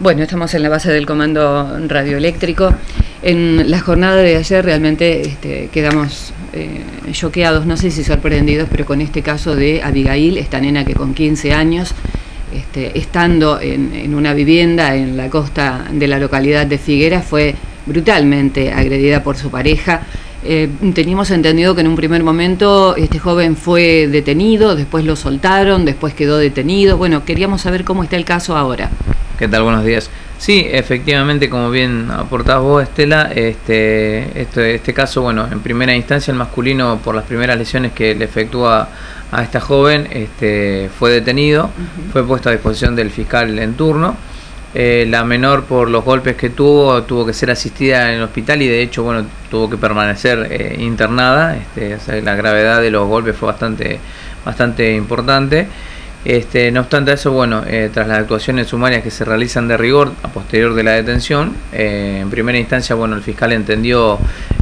Bueno, estamos en la base del comando radioeléctrico. En la jornada de ayer realmente quedamos choqueados, no sé si sorprendidos, pero con este caso de Abigail, esta nena que con 15 años, estando en una vivienda en la costa de la localidad de Figueras, fue brutalmente agredida por su pareja. Teníamos entendido que en un primer momento este joven fue detenido, después lo soltaron, después quedó detenido. Bueno, queríamos saber cómo está el caso ahora. ¿Qué tal? Buenos días. Sí, efectivamente, como bien aportás vos, Estela, este caso, bueno, en primera instancia el masculino, por las primeras lesiones que le efectúa a esta joven, fue detenido, fue puesto a disposición del fiscal en turno. La menor, por los golpes que tuvo que ser asistida en el hospital y de hecho, bueno, tuvo que permanecer internada. O sea, la gravedad de los golpes fue bastante importante. No obstante eso, bueno, tras las actuaciones sumarias que se realizan de rigor a posterior de la detención, en primera instancia, bueno, el fiscal entendió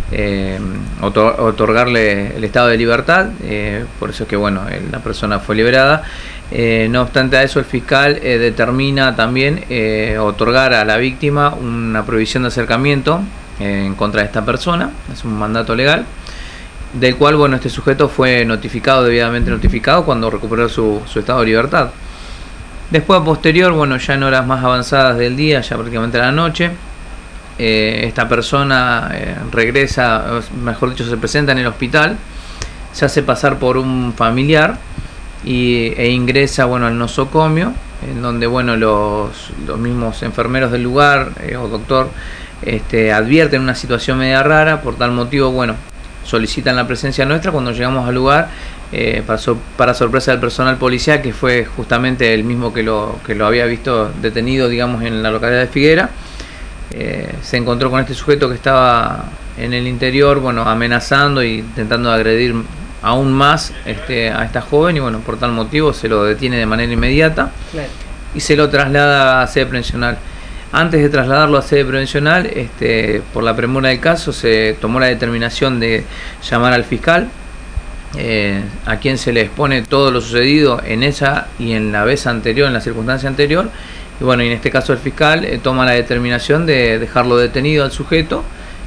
otorgarle el estado de libertad, por eso es que, bueno, la persona fue liberada. No obstante a eso, el fiscal determina también otorgar a la víctima una prohibición de acercamiento en contra de esta persona, es un mandato legal, del cual, bueno, este sujeto fue debidamente notificado cuando recuperó su estado de libertad. Después, a posterior, bueno, ya en horas más avanzadas del día, ya prácticamente a la noche, esta persona regresa, mejor dicho, se presenta en el hospital, se hace pasar por un familiar e ingresa, bueno, al nosocomio, en donde, bueno, los mismos enfermeros del lugar o doctor advierten una situación media rara. Por tal motivo, bueno, solicitan la presencia nuestra. Cuando llegamos al lugar, para sorpresa del personal policial, que fue justamente el mismo que lo había visto detenido, digamos, en la localidad de Figuera, se encontró con este sujeto que estaba en el interior, bueno, amenazando y intentando agredir aún más a esta joven, y bueno, por tal motivo se lo detiene de manera inmediata. Claro. Y se lo traslada a sede prevencional. Antes de trasladarlo a sede prevencional, por la premura del caso, se tomó la determinación de llamar al fiscal, a quien se le expone todo lo sucedido en esa y en la vez anterior, en la circunstancia anterior. Y bueno, y en este caso el fiscal toma la determinación de dejarlo detenido al sujeto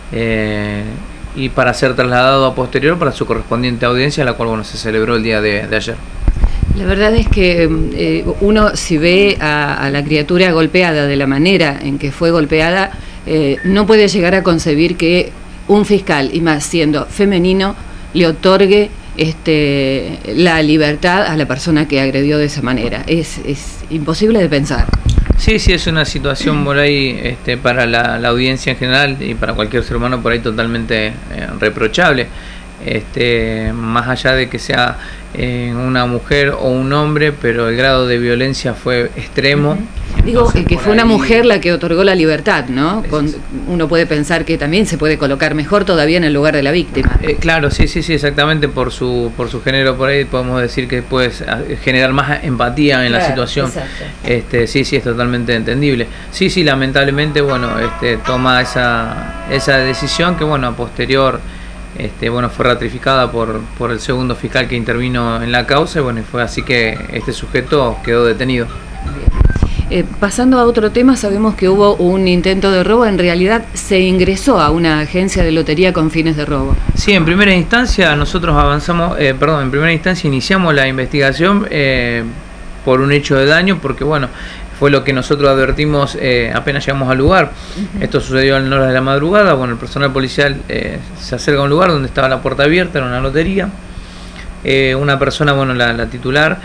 y para ser trasladado a posterior para su correspondiente audiencia, la cual, bueno, se celebró el día de ayer. La verdad es que uno, si ve a la criatura golpeada de la manera en que fue golpeada, no puede llegar a concebir que un fiscal, y más siendo femenino, le otorgue la libertad a la persona que agredió de esa manera. Es imposible de pensar. Sí, es una situación por ahí para la audiencia en general y para cualquier ser humano por ahí totalmente reprochable. Más allá de que sea una mujer o un hombre, pero el grado de violencia fue extremo. Digo, entonces, que fue una mujer la que otorgó la libertad, ¿no? Uno puede pensar que también se puede colocar mejor todavía en el lugar de la víctima. Claro, sí, exactamente, por su género por ahí podemos decir que puede generar más empatía en la situación. Exacto. Sí, es totalmente entendible. Sí, lamentablemente, bueno, toma esa decisión que, bueno, a posterior fue ratificada por el segundo fiscal que intervino en la causa, y bueno, fue así que este sujeto quedó detenido. Pasando a otro tema, sabemos que hubo un intento de robo. En realidad se ingresó a una agencia de lotería con fines de robo. Sí, en primera instancia nosotros en primera instancia iniciamos la investigación por un hecho de daño, porque, bueno, fue lo que nosotros advertimos apenas llegamos al lugar. Esto sucedió a las horas de la madrugada. Bueno, el personal policial se acerca a un lugar donde estaba la puerta abierta, era una lotería. Una persona, bueno, la titular,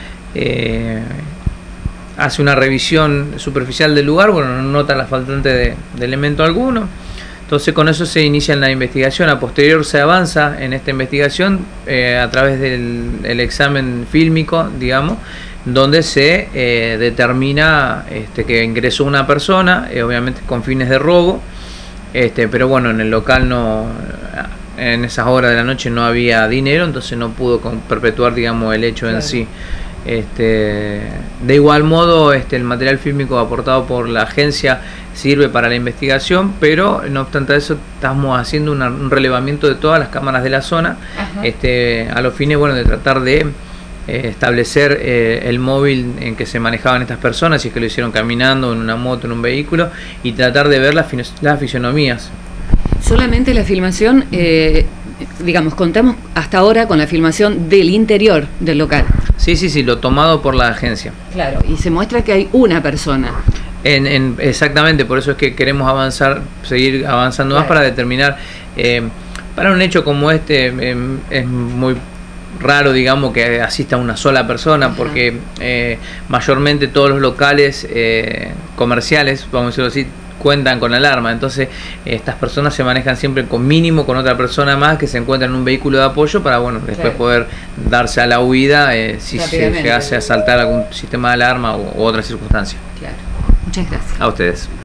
hace una revisión superficial del lugar, bueno, no nota la faltante de elemento alguno. Entonces, con eso se inicia la investigación. A posterior se avanza en esta investigación a través del examen fílmico, digamos, donde se determina que ingresó una persona, obviamente con fines de robo, pero bueno, en el local en esas horas de la noche no había dinero, entonces no pudo perpetuar, digamos, el hecho en sí. De igual modo, el material fílmico aportado por la agencia sirve para la investigación, pero no obstante eso estamos haciendo un relevamiento de todas las cámaras de la zona, a los fines, bueno, de tratar de establecer el móvil en que se manejaban estas personas, si es que lo hicieron caminando, en una moto, en un vehículo, y tratar de ver las fisonomías. Solamente la filmación, digamos, contamos hasta ahora con la filmación del interior del local. Sí, lo tomado por la agencia. Claro, y se muestra que hay una persona. Exactamente, por eso es que queremos avanzar, seguir avanzando más para determinar. Para un hecho como este es muy raro, digamos, que asista una sola persona, porque mayormente todos los locales comerciales, vamos a decirlo así, cuentan con alarma. Entonces estas personas se manejan siempre con otra persona más que se encuentra en un vehículo de apoyo para después poder darse a la huida si se hace asaltar algún sistema de alarma u otra circunstancia. Claro. Muchas gracias. A ustedes.